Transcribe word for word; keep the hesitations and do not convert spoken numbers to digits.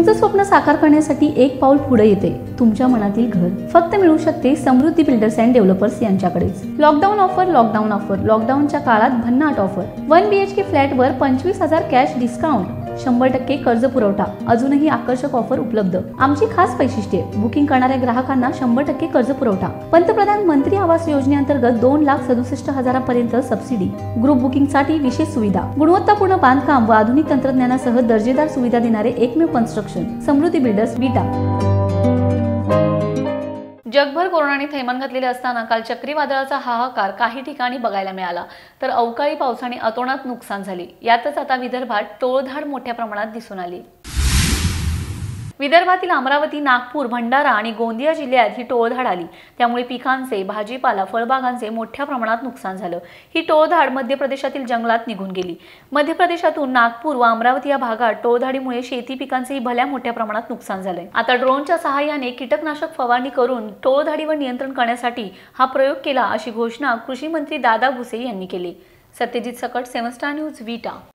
तुमचं स्वप्न साकार करण्यासाठी एक पाऊल पुढे येते तुमच्या मनातील घर फक्त मिळू शकते समृद्धी बिल्डर्स अँड डेव्हलपर्स यांच्याकडेच। लॉकडाऊन ऑफर लॉकडाऊन ऑफर लॉकडाऊनच्या काळात भन्नाट ऑफर। वन बीएचके फ्लॅटवर पंचवीस हजार कॅश डिस्काउंट, शंभर टक्के कर्ज पुरवठा, अजूनही आकर्षक ऑफर उपलब्ध। आमची खास वैशिष्ट्ये, बुकिंग करणाऱ्या ग्राहकांना शंभर टक्के कर्ज पुरवठा, पंतप्रधान मंत्री आवास योजनेअंतर्गत दोन लाख सदुसष्ट हजारापर्यंत सबसिडी, ग्रुप बुकिंग साठी विशेष सुविधा, गुणवत्तापूर्ण बांधकाम व आधुनिक तंत्रज्ञानासह दर्जेदार सुविधा देणारे एकमेव कन्स्ट्रक्शन समृद्धी बिल्डर्स विटा। जगभर कोरोनाने थैमान घातलेले असताना काल चक्रीवादळाचा हाहाकार काही ठिकाणी बघायला मिळाला, तर अवकाळी पावसाने अतोनात नुकसान झाले। यातच आता विदर्भात टोळधाड मोठ्या प्रमाणात दिसून आली। विदर्भातील अमरावती, नागपूर, भंडारा आणि गोंदिया जिल्ह्यात ही टोळधाड आली, त्यामुळे पिकांचे, भाजीपाला, फळबागांचे मोठ्या प्रमाणात नुकसान झालं। ही टोळधाड मध्य प्रदेशातील जंगलात निघून गेली। मध्य प्रदेशातून नागपूर व अमरावती या भागात टोळधाडीमुळे शेती पिकांचेही भल्या मोठ्या प्रमाणात नुकसान झालंय। आता ड्रोनच्या सहाय्याने कीटकनाशक फवारणी करून टोळधाडीवर नियंत्रण करण्यासाठी हा प्रयोग केला, अशी घोषणा कृषी मंत्री दादा भुसे यांनी केली। सत्यजित सकट, सेवन स्टार न्यूज, विटा।